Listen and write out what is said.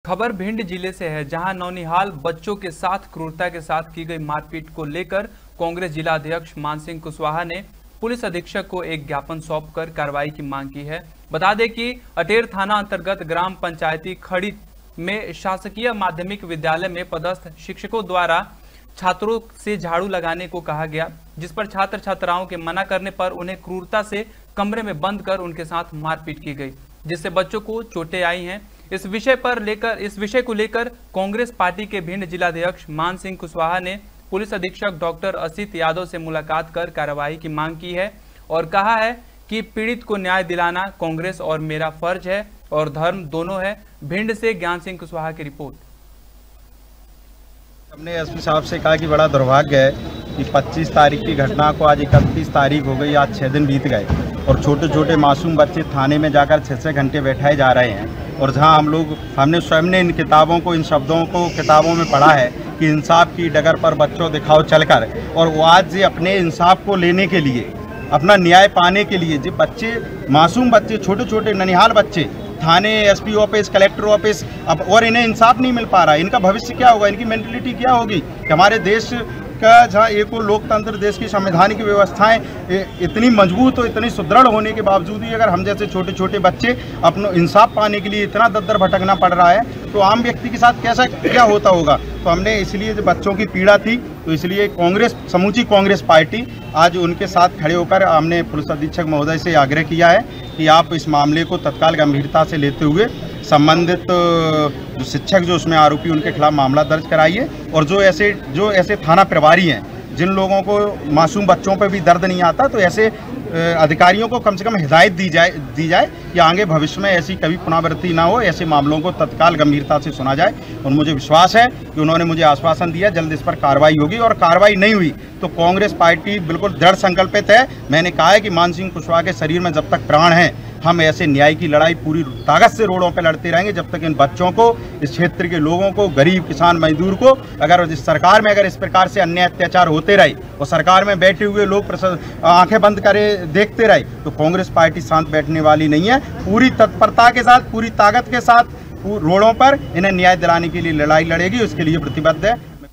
खबर भिंड जिले से है, जहां नौनिहाल बच्चों के साथ क्रूरता के साथ की गई मारपीट को लेकर कांग्रेस जिला अध्यक्ष मानसिंह कुशवाहा ने पुलिस अधीक्षक को एक ज्ञापन सौंपकर कार्रवाई की मांग की है। बता दें कि अटेर थाना अंतर्गत ग्राम पंचायती खड़ी में शासकीय माध्यमिक विद्यालय में पदस्थ शिक्षकों द्वारा छात्रों से झाड़ू लगाने को कहा गया, जिस पर छात्र छात्राओं के मना करने पर उन्हें क्रूरता से कमरे में बंद कर उनके साथ मारपीट की गई, जिससे बच्चों को चोटें आई हैं। इस विषय को लेकर कांग्रेस पार्टी के भिंड जिलाध्यक्ष मानसिंह कुशवाहा ने पुलिस अधीक्षक डॉक्टर असित यादव से मुलाकात कर कार्रवाई की मांग की है और कहा है कि पीड़ित को न्याय दिलाना कांग्रेस और मेरा फर्ज है और धर्म दोनों है। भिंड से ज्ञान सिंह कुशवाहा की रिपोर्ट। हमने एसपी साहब से कहा कि बड़ा दुर्भाग्य है कि 25 तारीख की घटना को आज 31 तारीख हो गई, आज 6 दिन बीत गए और छोटे छोटे मासूम बच्चे थाने में जाकर 6-6 घंटे बैठाए जा रहे हैं। और जहां हमने स्वयं ने इन किताबों को, इन शब्दों को किताबों में पढ़ा है कि इंसाफ की डगर पर बच्चों दिखाओ चलकर, और वो आज जी अपने इंसाफ को लेने के लिए, अपना न्याय पाने के लिए जो बच्चे, मासूम बच्चे, छोटे छोटे ननिहाल बच्चे थाने, एसपी ऑफिस, कलेक्टर ऑफिस, अब और इन्हें इंसाफ नहीं मिल पा रहा है। इनका भविष्य क्या होगा, इनकी मेंटलिटी क्या होगी कि हमारे देश का, जहाँ एक लोकतंत्र, देश की संवैधानिक व्यवस्थाएं इतनी मजबूत और इतनी सुदृढ़ होने के बावजूद ही अगर हम जैसे छोटे छोटे बच्चे अपना इंसाफ पाने के लिए इतना दर भटकना पड़ रहा है, तो आम व्यक्ति के साथ कैसा क्या होता होगा। तो हमने इसलिए जो बच्चों की पीड़ा थी, तो इसलिए समूची कांग्रेस पार्टी आज उनके साथ खड़े होकर हमने पुलिस अधीक्षक महोदय से आग्रह किया है कि आप इस मामले को तत्काल गंभीरता से लेते हुए संबंधित जो शिक्षक, जो उसमें आरोपी, उनके खिलाफ मामला दर्ज कराइए और जो ऐसे थाना प्रभारी हैं जिन लोगों को मासूम बच्चों पर भी दर्द नहीं आता, तो ऐसे अधिकारियों को कम से कम हिदायत दी जाए कि आगे भविष्य में ऐसी कभी पुनरावृत्ति ना हो, ऐसे मामलों को तत्काल गंभीरता से सुना जाए। और मुझे विश्वास है कि उन्होंने मुझे आश्वासन दिया जल्द इस पर कार्रवाई होगी, और कार्रवाई नहीं हुई तो कांग्रेस पार्टी बिल्कुल दृढ़ संकल्पित है। मैंने कहा है कि मानसिंह कुशवाहा के शरीर में जब तक प्राण है, हम ऐसे न्याय की लड़ाई पूरी ताकत से रोडों पर लड़ते रहेंगे जब तक इन बच्चों को, इस क्षेत्र के लोगों को, गरीब किसान मजदूर को, अगर इस सरकार में इस प्रकार से अन्याय अत्याचार होते रहे और सरकार में बैठे हुए लोग आंखें बंद करे देखते रहे, तो कांग्रेस पार्टी शांत बैठने वाली नहीं है। पूरी तत्परता के साथ, पूरी ताकत के साथ रोडों पर इन्हें न्याय दिलाने के लिए लड़ाई लड़ेगी, उसके लिए प्रतिबद्ध है।